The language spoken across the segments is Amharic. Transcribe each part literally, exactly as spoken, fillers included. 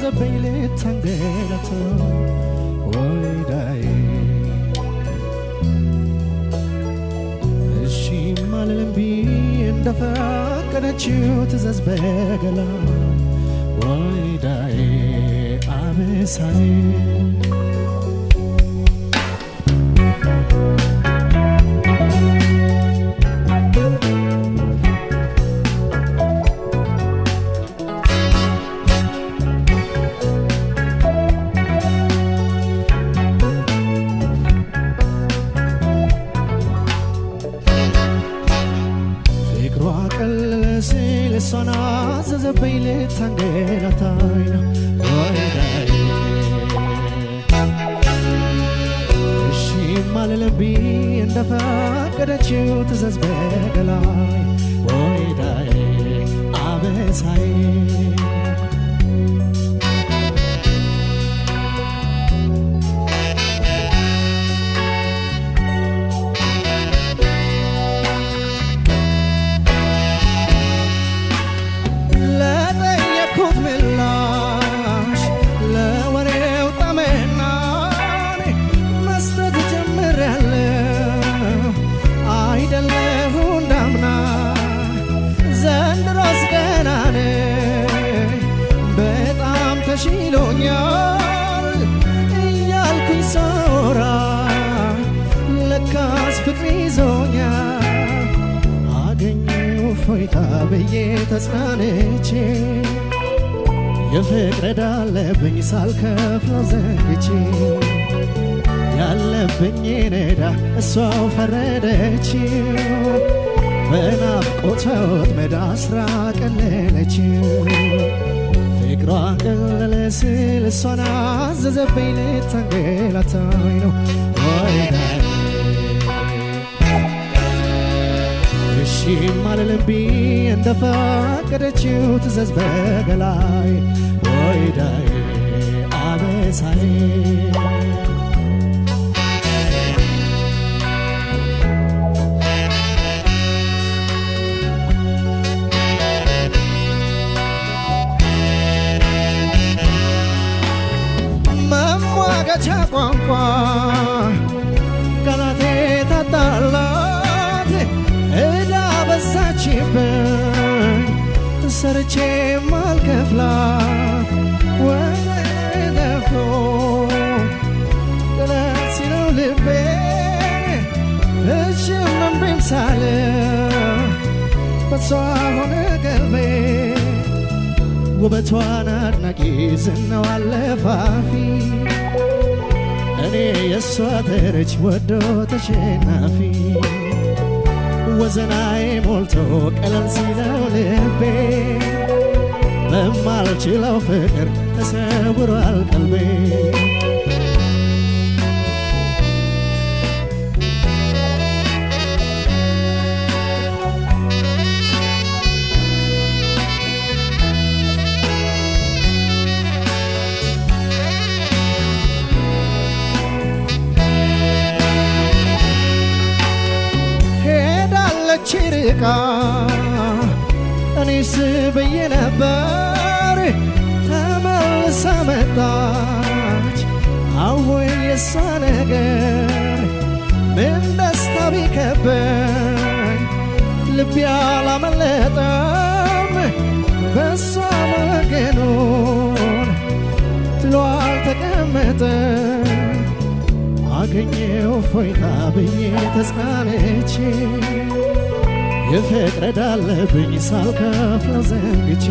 አዘዘብኝ ልታንገላታ ወይዳዬ እሺ ማልልም ቢ እንደፈቀደችው ትእዛዝ በገላ ወይዳዬ አበሳዬ Sana zazabile tangela taina waidae Shimalelebi ndafa kadachu tazazbegalai waidae abesai Shiloñar yalkuy sora lekas fikrizonya agenyu foita beye tasnaneche yefekredalebኝ ሳልከፍለው ዘንግቼ ያለብኝ ነዳ እሷው ፈረደችው በናፍቆቷ ወጥመድ አስራ ቀለለችው ፍቅሯ ቀለለስል እሷን አዘዘብኝ ልታንገላታኝ ነው ወይዳዬ እሺ ማልልም ቢ እንደፈቀደችው ትእዛዝ በገላይ ወይዳዬ አበሳዬ ቋንቋ ቀናቴ ታጣላት እዳ በዛችብኝ ሰርቼ ማልከፍላት ወለደኮ ደስ ይለው ልቤ እጅም እምቢም ሳለ በሷ ሆነ ቀልቤ ውበቷን አድናቂ ዝናዋ አለፋፊ እኔ የሷ ተረች ወዶ ተሸናፊ ወዘናዬ ሞልቶ ቀለል ሲለው ልቤ በማልችለው ፍቅር ተሰውሯል ቀልቤ ችርቃ እኔስ ብዬ ነበር ተመልሳ መጣች አወይ የሷ ነገር ምን ደስታ ቢከበኝ ልቤ አላመለጠም በሷ መገኑን ጥሎ አልተቀመጠ አገኘው ፎይታ ብዬ ተጽናነቼ የፍቅረዳለብኝ ሳልከፍለው ዘንግቼ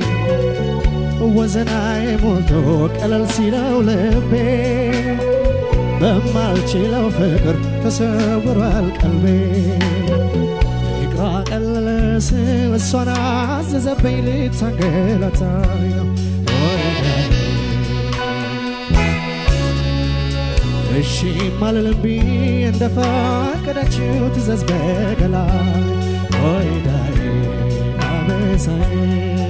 ወዘናዬ ሞልቶ ቀለል ሲለው ልቤ በማልችለው ፍቅር ተሰውሯል ቀልቤ ፍቅሯ ቀለለ ስል እሷን አዘዘብኝ ልታንገላታኝ ነው እሺ ማልልም ቢ እንደፈቀደችው ትእዛዝ በገላይ ወይዳዬ አበሳዬ